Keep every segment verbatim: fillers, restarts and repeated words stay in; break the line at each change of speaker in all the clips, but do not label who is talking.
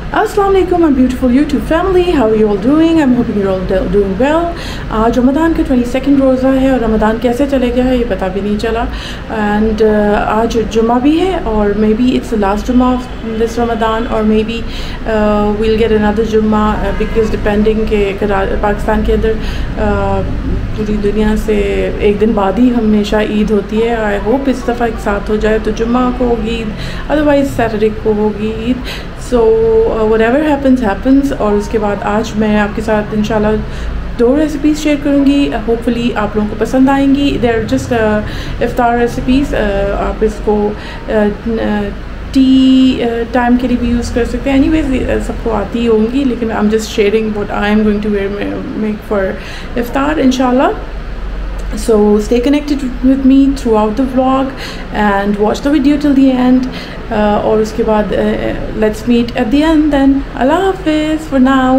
Assalamu alaikum, my beautiful YouTube family. How are you all doing? I'm hoping you're all doing well. आज रमज़ान का twenty second रोज़ा है और रमज़ान कैसे चले गया है ये पता भी नहीं चला. एंड uh, आज जुम्मा भी है और maybe it's the last Jumma of this Ramzan और maybe we'll get another Jumma because depending के पाकिस्तान के अंदर uh, पूरी दुनिया से एक दिन बाद ही हमेशा ईद होती है. आई होप इस दफ़ा एक साथ हो जाए तो जुम्मा को होगी ईद, अदरवाइज़ सैटरडे को होगी Eid. So whatever happens happens. और उसके बाद आज मैं आपके साथ इंशाल्लाह दो रेसिपीज़ शेयर करूँगी. होपफुली आप लोगों को पसंद आएंगी. They are just iftar recipes. आप इसको टी टाइम के लिए भी यूज़ कर सकते हैं. एनीवेज सबको आती ही होंगी, लेकिन I am just sharing what I am going to make for iftar इंशाल्लाह. So stay connected with me throughout the vlog and watch the video till the end. uh, और उसके बाद uh, let's meet at the end then. Allah Hafiz for now.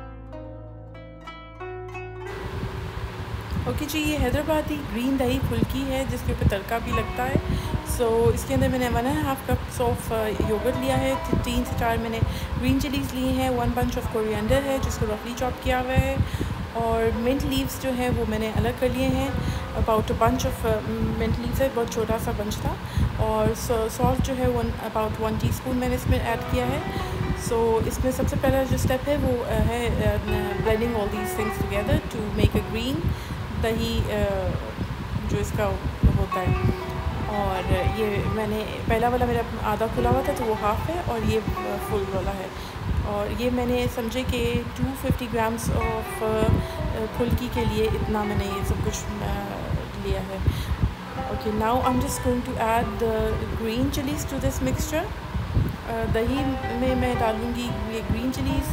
Okay जी, ये Hyderabadi green dahi फुल्की है जिसके ऊपर तड़का भी लगता है. सो so, इसके अंदर मैंने one and half cups of yogurt लिया है. तीन से चार मैंने ग्रीन चिलीज़ ली हैं. वन बंच ऑफ कोरिएंडर है जिसको रफली चॉप किया हुआ है. और मिंट लीव्स जो है वो मैंने अलग कर लिए हैं. About a bunch of mint leaves है, बहुत छोटा सा बंच था. और सॉल्ट जो है वन अबाउट वन टीस्पून मैंने इसमें ऐड किया है. सो so, इसमें सबसे पहला जो स्टेप है वो uh, है blending all these things together to make a green dahi uh, जो इसका होता है. और ये मैंने पहला वाला मेरा आधा खुला हुआ था तो वो हाफ़ है और ये फुल वाला है. और ये मैंने समझे कि टू फिफ्टी ग्राम्स ऑफ फुल्की के लिए इतना मैंने ये सब कुछ लिया है. Okay, now I am just going to add the green chillies to this mixture. दही में मैं डालूँगी ये green chillies.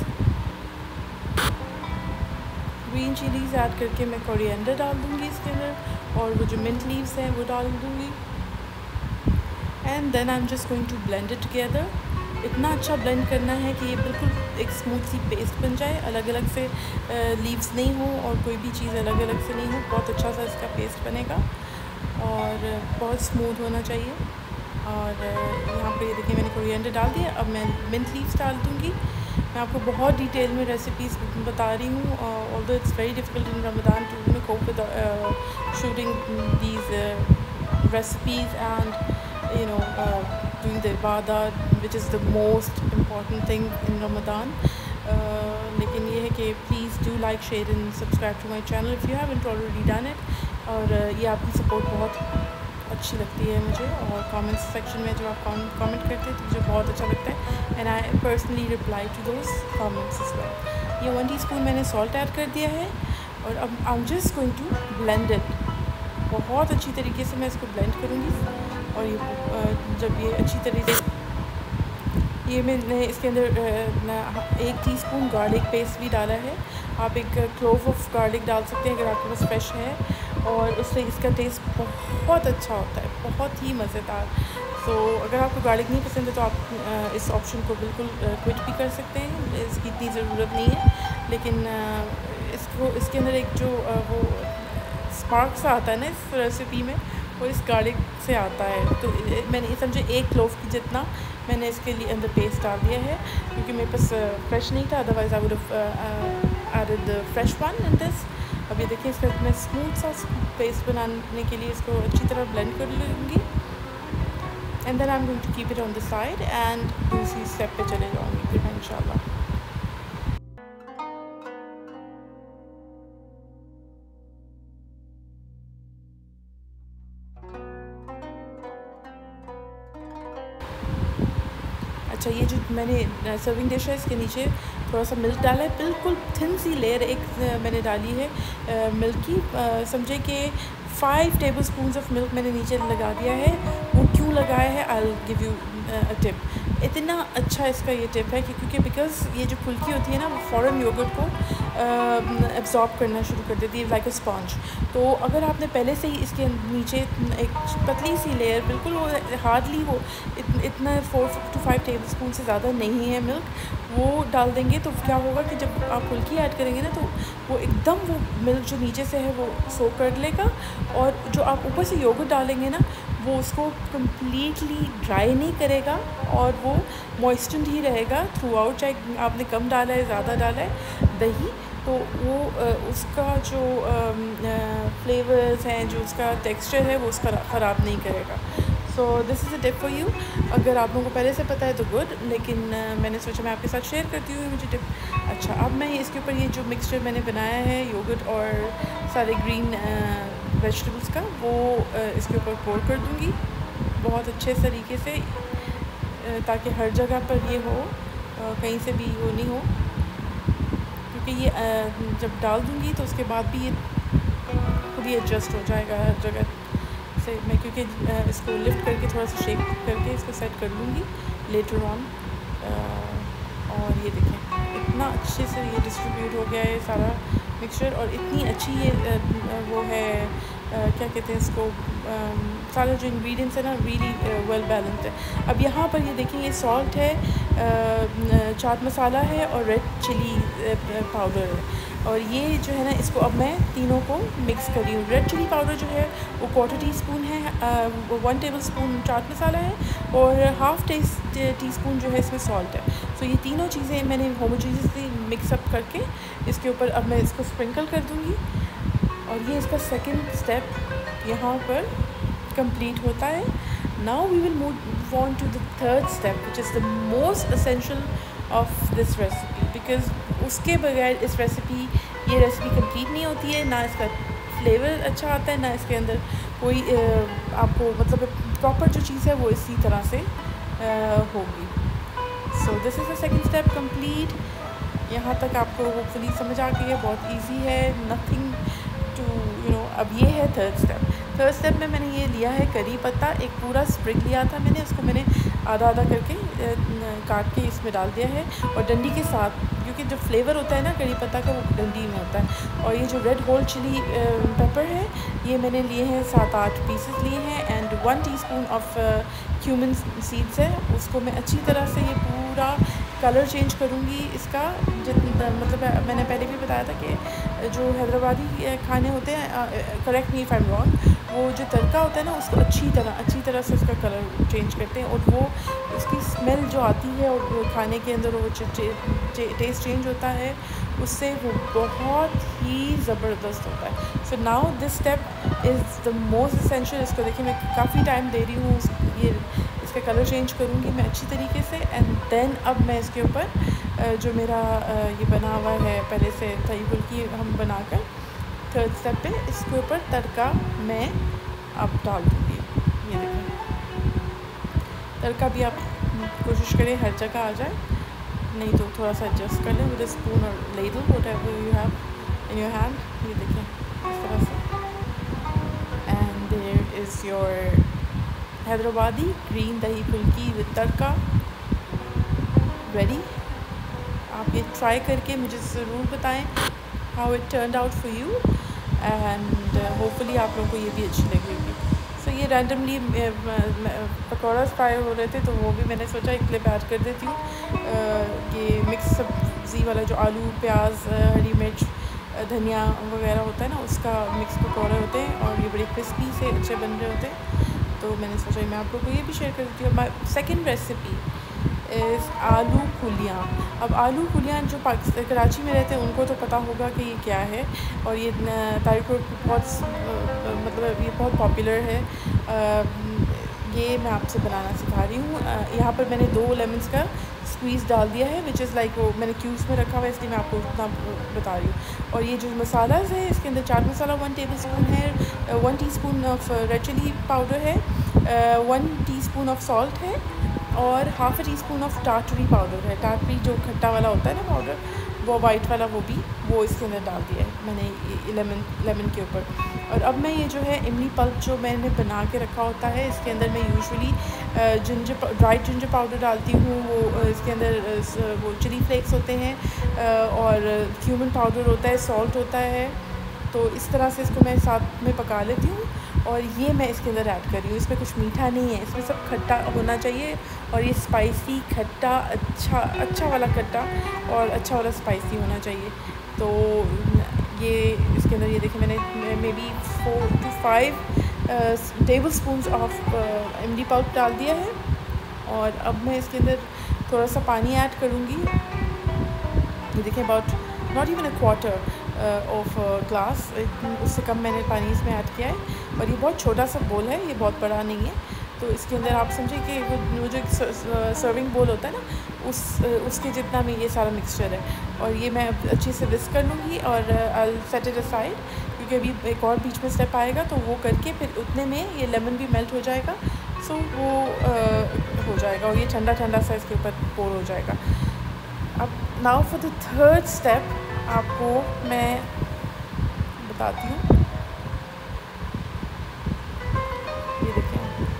Green chillies add करके मैं कोरिएंडर डाल दूँगी इसके अंदर और वो जो मिंट लीव्स हैं वो डाल दूँगी. And then I am just going to blend it together. इतना अच्छा ब्लेंड करना है कि ये बिल्कुल एक स्मूथ सी पेस्ट बन जाए. अलग अलग से लीव्स नहीं हो और कोई भी चीज़ अलग अलग से नहीं हो. बहुत अच्छा सा इसका पेस्ट बनेगा और बहुत स्मूथ होना चाहिए. और यहाँ पे ये देखिए मैंने कोरिएंडर डाल दिया. अब मैं मिंट लीव्स डाल दूँगी. मैं आपको बहुत डिटेल में रेसिपीज़ बता रही हूँ. Although it's very difficult in Ramzan to cope with shooting these recipes and you know uh, doing the ibadah which is the most important thing in Ramadan. uh, लेकिन ये है कि please do like, share and subscribe to my channel if you haven't already done it. और uh, ये आपकी support बहुत अच्छी लगती है मुझे. और कमेंट्स सेक्शन में जो आप कमेंट करते हैं तो मुझे बहुत अच्छा लगता है and I personally reply to those comments as well. ये वन टीस्पून मैंने सॉल्ट ऐड कर दिया है और अब I am just going to blend it. बहुत अच्छी तरीके से मैं इसको ब्लेंड करूँगी. और ये जब ये अच्छी तरीके से ये मैंने इसके अंदर एक टीस्पून गार्लिक पेस्ट भी डाला है. आप एक क्लोव ऑफ गार्लिक डाल सकते हैं अगर आपके पास फ्रेश है और उससे इसका टेस्ट बहुत अच्छा होता है, बहुत ही मज़ेदार. सो so, अगर आपको गार्लिक नहीं पसंद है तो आप इस ऑप्शन को बिल्कुल क्विट भी कर सकते हैं. इसकी इतनी ज़रूरत नहीं है. लेकिन इसको इसके अंदर एक जो वो स्पार्क सा आता है ना इस रेसिपी में वो इस गार्लिक से आता है. तो मैंने समझे एक क्लोव की जितना मैंने इसके लिए अंदर पेस्ट डाल दिया है क्योंकि मेरे पास फ्रेश नहीं था. Otherwise I would have added the fresh one in this. अब ये देखिए इसका मैं स्मूथ सा पेस्ट बनाने के लिए इसको अच्छी तरह ब्लेंड कर लूँगी. And then I am going to keep it on the side and दूसरी स्टेप पे चले जाऊँगी फिर मैं इंशाल्लाह. अच्छा, ये जो मैंने सर्विंग डिश है इसके नीचे थोड़ा सा मिल्क डाला है. बिल्कुल थिन सी लेयर एक मैंने डाली है मिल्क की. समझे कि five tablespoon of milk मैंने नीचे लगा दिया है. वो क्यों लगाया है I will give you a tip. इतना अच्छा इसका ये टिप है कि क्योंकि बिकॉज ये जो फुल्की होती है ना वो फ़ौरन योगर्ट को एब्जॉर्ब करना शुरू कर देती है लाइक अ स्पॉन्ज. तो अगर आपने पहले से ही इसके नीचे एक पतली सी लेयर बिल्कुल वो हार्डली वो इत, इतना four to five tablespoon से ज़्यादा नहीं है मिल्क वो डाल देंगे तो क्या होगा कि जब आप फुल्की ऐड करेंगे ना तो वो एकदम वो मिल्क जो नीचे से है वो सोक कर लेगा. और जो आप ऊपर से योगर्ट डालेंगे ना वो उसको कम्प्लीटली ड्राई नहीं करेगा और वो मॉइस्चर्ड ही रहेगा थ्रू आउट, चाहे आपने कम डाला है ज़्यादा डाला है दही, तो वो उसका जो फ्लेवर्स हैं, जो उसका टेक्सचर है, वो उसका ख़राब नहीं करेगा। So this is a tip for you. अगर आप लोगों को पहले से पता है तो गुड, लेकिन uh, मैंने सोचा मैं आपके साथ शेयर करती हूँ मुझे टिप। अच्छा, अब मैं इसके ऊपर ये जो मिक्सचर मैंने बनाया है योगर्ट और सारे ग्रीन वेजिटेबल्स uh, का, वो uh, इसके ऊपर पोर कर दूँगी बहुत अच्छे तरीके से, uh, ताकि हर जगह पर ये हो, uh, कहीं से भी वो नहीं हो, क्योंकि ये uh, जब डाल दूँगी तो उसके बाद भी ये खुद ही एडजस्ट हो जाएगा हर जगह से। मैं क्योंकि इसको लिफ्ट करके थोड़ा सा शेक करके इसको सेट कर लूँगी लेटर ऑन। और ये देखें इतना अच्छे से ये डिस्ट्रीब्यूट हो गया है सारा मिक्सचर, और इतनी अच्छी ये वो है, क्या कहते हैं इसको, सारे जो इंग्रेडिएंट्स है ना रियली वेल बैलेंस्ड है। अब यहाँ पर ये देखें ये सॉल्ट है, चाट मसाला है और रेड चिली पाउडर है, और ये जो है ना इसको अब मैं तीनों को मिक्स कर रही हूँ। रेड चिली पाउडर जो है वो क्वार्टर टी स्पून है, one tablespoon chaat masala है और हाफ़ टी टी स्पून जो है इसमें सॉल्ट है। सो ये तीनों चीज़ें मैंने होमोजेनियसली मिक्सअप करके इसके ऊपर अब मैं इसको स्प्रिंकल कर दूँगी, और ये इसका सेकंड स्टेप यहाँ पर कंप्लीट होता है। Now we will move on to the third step which is the most essential of this recipe, because उसके बगैर इस रेसिपी ये रेसिपी कंप्लीट नहीं होती है, ना इसका फ्लेवर अच्छा आता है, ना इसके अंदर कोई आपको मतलब प्रॉपर जो चीज़ है वो इसी तरह से होगी। So this is the second step complete. यहाँ तक आपको होपफुली समझ आ गई है, बहुत इजी है, नथिंग टू यू नो। अब ये है थर्ड स्टेप। थर्ड स्टेप में मैंने ये लिया है करी पत्ता, एक पूरा स्प्रिग लिया था मैंने, उसको मैंने आधा आधा करके काट के इसमें डाल दिया है, और डंडी के साथ, क्योंकि जो फ्लेवर होता है ना करी पत्ता का वो डंडी में होता है। और ये जो रेड होल चिली पेपर है ये मैंने लिए हैं सात आठ पीसेस लिए हैं, and one teaspoon of cumin seeds है, उसको मैं अच्छी तरह से ये पूरा कलर चेंज करूँगी इसका। जितना मतलब मैंने पहले भी बताया था कि जो हैदराबादी खाने होते हैं, correct me if I am wrong, वो जो तड़का होता है ना उसको अच्छी तरह अच्छी तरह से उसका कलर चेंज करते हैं, और वो उसकी स्मेल जो आती है और खाने के अंदर वो टेस्ट चेंज होता है, उससे वो बहुत ही ज़बरदस्त होता है। So now this step is the most essential. इसको देखिए मैं काफ़ी टाइम दे रही हूँ, ये इसका कलर चेंज करूँगी मैं अच्छी तरीके से, एंड देन अब मैं इसके ऊपर जो मेरा ये बना हुआ है पहले से तई फुल्की हम बनाकर थर्ड स्टेप पे इसके ऊपर तड़का मैं अब डाल दूँगी। ये देखें तड़का भी आप कोशिश करें हर जगह आ जाए, नहीं तो थोड़ा सा एडजस्ट कर लें विद स्पून और ladle whatever you have in your hand. ये देखें इस तरह से, and there is your Hyderabadi green dahi phulki with tadka ready. आप ये ट्राई करके मुझे ज़रूर बताएं how it turned out for you, and hopefully आप लोगों को ये भी अच्छी लगेगी। सो so, ये रैंडमली पकौड़ा फ्राई हो रहे थे तो वो भी मैंने सोचा एक क्लिप ऐड कर देती हूँ। ये मिक्स सब्ज़ी वाला जो आलू प्याज हरी मिर्च धनिया वगैरह होता है ना, उसका मिक्स पकौड़े होते हैं, और ये बड़े क्रिस्पी से अच्छे बन रहे होते हैं, तो मैंने सोचा मैं आप लोगों को ये भी शेयर कर देती हूँ। माई सेकेंड रेसिपी इज़ आलू फुलियाँ। अब आलू फुलियाँ जो पाकिस्तान कराची में रहते हैं उनको तो पता होगा कि ये क्या है, और ये तारीख बहुत मतलब ये बहुत पॉपुलर है। ये मैं आपसे बनाना सिखा रही हूँ। यहाँ पर मैंने दो लेमन्स का स्क्वीज़ डाल दिया है, विच इज़ लाइक वो मैंने क्यूब्स में रखा हुआ है, इसलिए मैं आपको उतना बता रही हूँ। और ये जो मसाला है इसके अंदर chaat masala one tablespoon है, one teaspoon of red chilli powder है, वन टीस्पून ऑफ सॉल्ट है, और half a teaspoon of टाटरी पाउडर है। टाटरी जो खट्टा वाला होता है ना पाउडर, वो वाइट वाला, वो भी वो इसके अंदर डाल दिया है मैंने लेमन लेमन के ऊपर। और अब मैं ये जो है इमली पल्प जो मैंने बना के रखा होता है, इसके अंदर मैं usually ginger dried ginger powder डालती हूँ। वो इसके अंदर वो चिली फ्लेक्स होते हैं, और क्यूमिन पाउडर होता है, सॉल्ट होता है। तो इस तरह से इसको मैं साथ में पका लेती हूँ, और ये मैं इसके अंदर ऐड कर रही हूँ। इसमें कुछ मीठा नहीं है, इसमें सब खट्टा होना चाहिए, और ये स्पाइसी खट्टा अच्छा अच्छा वाला खट्टा और अच्छा वाला स्पाइसी होना चाहिए। तो ये इसके अंदर ये देखिए मैंने maybe four to five tablespoon of imli pulp डाल दिया है। और अब मैं इसके अंदर थोड़ा सा पानी ऐड करूँगी। ये देखें about not even a quarter of glass, उससे कम मैंने पानी इसमें ऐड किया है। और ये बहुत छोटा सा बोल है, ये बहुत बड़ा नहीं है। तो इसके अंदर आप समझे कि वो वो जो सर्विंग बोल होता है ना, उस उसके जितना में ये सारा मिक्सचर है। और ये मैं अच्छे से विस्क कर लूँगी और आई सेट इट असाइड, क्योंकि अभी एक और बीच में स्टेप आएगा, तो वो करके फिर उतने में ये लेमन भी मेल्ट हो जाएगा। सो वो uh, हो जाएगा और ये ठंडा ठंडा सा इसके ऊपर पोर हो जाएगा। अब now for the third step आपको मैं बताती हूँ। ये देखें,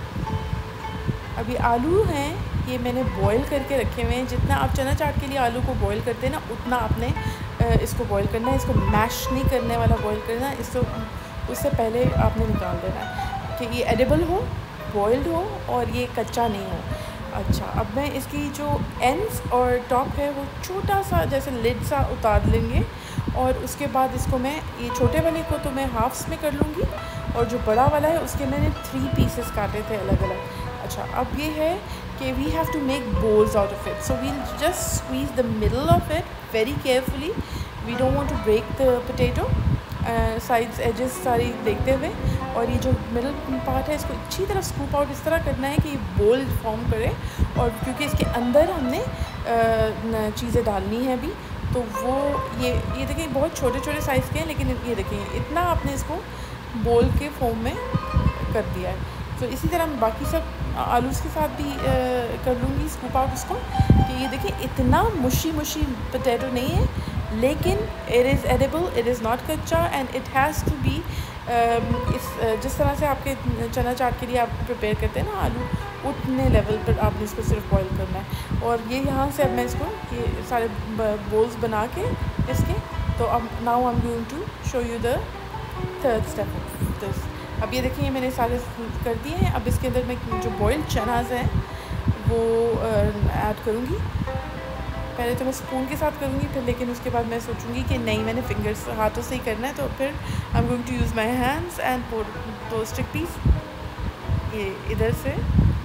अभी आलू हैं, ये मैंने बॉईल करके रखे हुए हैं। जितना आप चना चाट के लिए आलू को बॉईल करते हैं ना, उतना आपने इसको बॉईल करना है। इसको मैश नहीं करने वाला बॉईल करना है, इसको उससे पहले आपने निकाल देना है कि ये एडिबल हो, बॉइल्ड हो और ये कच्चा नहीं हो। अच्छा, अब मैं इसकी जो एंड्स और टॉप है वो छोटा सा जैसे लिड सा उतार लेंगे। और उसके बाद इसको मैं, ये छोटे वाले को तो मैं हाफ्स में कर लूँगी, और जो बड़ा वाला है उसके मैंने थ्री पीसेस काटे थे अलग अलग। अच्छा, अब ये है कि we have to make bowls out of it, so we'll just squeeze the middle of it very carefully. We don't want to break the potato, sides edges सारी देखते हुए। और ये जो मिडल पार्ट है इसको अच्छी तरह स्कूप आउट इस तरह करना है कि ये बोल फॉर्म करे। और क्योंकि इसके अंदर हमने चीज़ें डालनी है अभी, तो वो ये ये देखिए बहुत छोटे छोटे साइज़ के हैं, लेकिन ये देखिए इतना आपने इसको बोल के फॉर्म में कर दिया है। तो इसी तरह मैं बाकी सब आलू के साथ भी आ, कर लूँगी स्कूप आउट उसको, कि ये देखिए इतना मुशी मुशी पोटैटो नहीं है, लेकिन it is edible, it is not कच्चा, and it has to be इस जिस तरह से आपके चना चाट के लिए आप प्रिपेयर करते हैं ना आलू, उतने लेवल पर आपने इसको सिर्फ बॉईल करना है। और ये यहाँ से अब मैं इसको ये सारे बोल्स बना के इसके, तो अब now I am going to show you the third step of this. अब ये देखिए मैंने सारे कर दिए हैं। अब इसके अंदर मैं जो बॉइल्ड चनाज हैं वो ऐड करूँगी। पहले तो मैं स्पून के साथ करूँगी फिर, लेकिन उसके बाद मैं सोचूंगी कि नहीं, मैंने फिंगर्स हाथों से ही करना है, तो फिर I am going to use my hands and pour those chickpeas ये इधर से।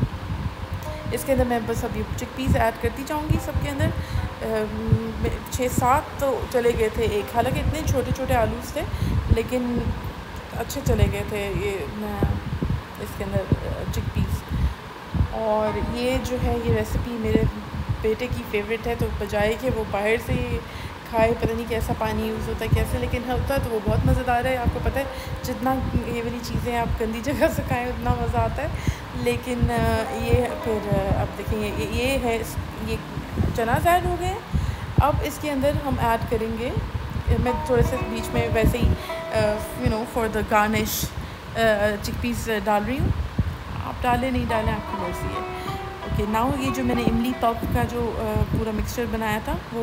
इसके अंदर मैं बस अभी चिकपीस ऐड करती जाऊँगी सबके अंदर। छः सात तो चले गए थे एक, हालांकि इतने छोटे छोटे आलू थे लेकिन अच्छे चले गए थे ये इसके अंदर चिकपीस। और ये जो है ये रेसिपी मेरे बेटे की फ़ेवरेट है, तो बजाय कि वो बाहर से खाए, पता नहीं कैसा पानी यूज़ होता है कैसे, लेकिन होता है तो वो बहुत मज़ेदार है। आपको पता है जितना ये वाली चीज़ें आप गंदी जगह से खाएँ उतना मज़ा आता है। लेकिन ये फिर अब देखेंगे ये, ये है ये चना ऐड हो गए। अब इसके अंदर हम ऐड करेंगे, मैं थोड़े से बीच में वैसे ही you know for the garnish chickpeas डाल रही हूँ। आप डालें नहीं डालें आपकी मर्ज़ी है। ओके, नाउ ये जो मैंने इमली पल्प का जो uh, पूरा मिक्सचर बनाया था वो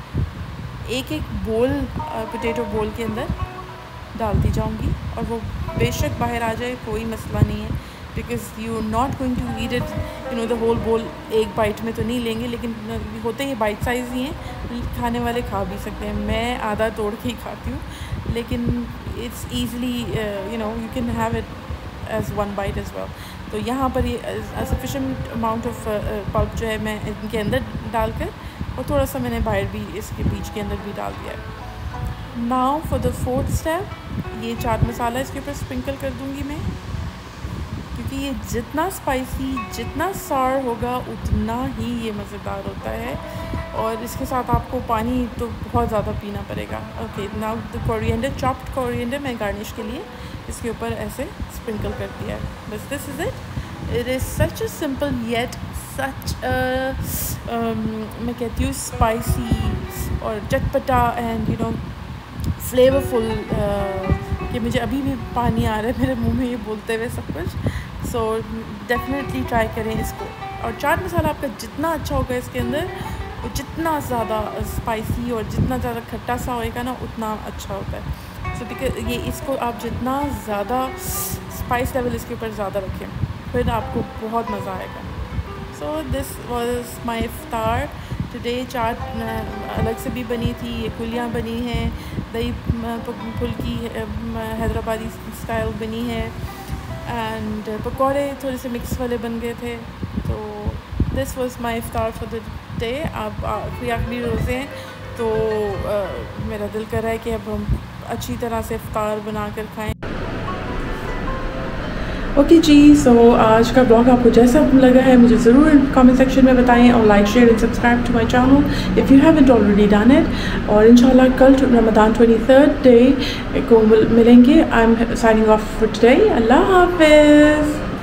एक एक बोल पोटैटो बोल के अंदर डालती जाऊंगी। और वो बेशक बाहर आ जाए कोई मसला नहीं है, because you not going to eat it you know the whole bowl एक बाइट में तो नहीं लेंगे, लेकिन होते ही बाइट साइज़ ही हैं, खाने वाले खा भी सकते हैं। मैं आधा तोड़ के ही खाती हूँ, लेकिन it's easily you know you can have it as one bite as well. तो यहाँ पर ये सफिशेंट अमाउंट ऑफ पल्प जो है मैं इनके अंदर डालकर, और थोड़ा सा मैंने बाहर भी इसके बीच के अंदर भी डाल दिया है। Now for the fourth step, ये चाट मसाला इसके ऊपर स्प्रिंकल कर दूँगी मैं, क्योंकि ये जितना स्पाइसी जितना सार होगा उतना ही ये मज़ेदार होता है। और इसके साथ आपको पानी तो बहुत ज़्यादा पीना पड़ेगा। Okay, now the coriander, chopped coriander मैं गार्निश के लिए इसके ऊपर ऐसे स्प्रिंकल कर दिया है। बस this is it. It is such a simple yet such मैं कहती हूँ स्पाइसी और चटपटा एंड यू नो फ्लेवरफुल, कि मुझे अभी भी पानी आ रहा है मेरे मुंह में ये बोलते हुए सब कुछ। सो डेफिनेटली ट्राई करें इसको। और चाट मसाला आपका जितना अच्छा होगा इसके अंदर, वो जितना ज़्यादा स्पाइसी और जितना ज़्यादा खट्टा सा होएगा ना उतना अच्छा होता है। सो बिकॉज ये इसको आप जितना ज़्यादा स्पाइस लेवल इसके ऊपर ज़्यादा रखें, फिर आपको बहुत मज़ा आएगा। So this was my iftar today. चाट अलग से भी बनी थी, ये कुलियाँ बनी हैं, दही फुल्की हैदराबादी स्टाइल बनी है, एंड पकौड़े थोड़े से मिक्स वाले बन गए थे। तो this was my iftar for the day. अब आखिरी आखिरी रोज़े हैं तो uh, मेरा दिल कर रहा है कि अब हम अच्छी तरह से इफ्तार बना कर खाएँ। ओके जी, सो आज का ब्लॉग आपको जैसा लगा है मुझे ज़रूर कमेंट सेक्शन में बताएं और like share and subscribe to my channel if you haven't already done it. और इंशाल्लाह कल रमज़ान ट्वेंटी थर्ड डे को मिलेंगे। I am signing off for today. Allah हाफिज़।